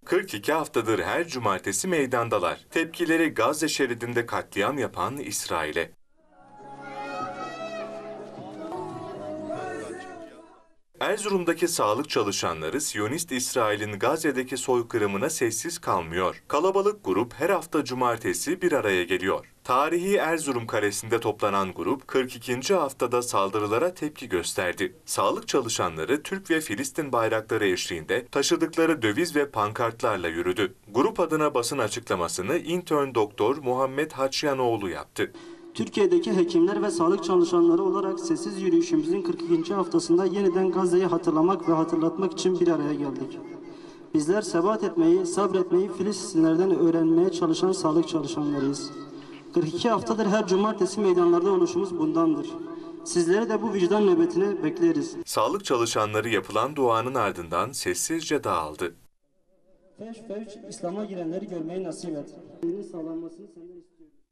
42 haftadır her cumartesi meydandalar. Tepkileri Gazze şeridinde katliam yapan İsrail'e. Erzurum'daki sağlık çalışanları Siyonist İsrail'in Gazze'deki soykırımına sessiz kalmıyor. Kalabalık grup her hafta cumartesi bir araya geliyor. Tarihi Erzurum Kalesi'nde toplanan grup 42. haftada saldırılara tepki gösterdi. Sağlık çalışanları Türk ve Filistin bayrakları eşliğinde taşıdıkları döviz ve pankartlarla yürüdü. Grup adına basın açıklamasını intern doktor Muhammed Haçyanoğlu yaptı. Türkiye'deki hekimler ve sağlık çalışanları olarak sessiz yürüyüşümüzün 42. haftasında yeniden Gazze'yi hatırlamak ve hatırlatmak için bir araya geldik. Bizler sebat etmeyi, sabretmeyi Filistinlerden öğrenmeye çalışan sağlık çalışanlarıyız. 42 haftadır her cumartesi meydanlarda oluşumuz bundandır. Sizleri de bu vicdan nöbetine bekleriz. Sağlık çalışanları yapılan duanın ardından sessizce dağıldı. Feş İslam'a girenleri görmeyi nasip et. Sağlanmasını senden istiyorum.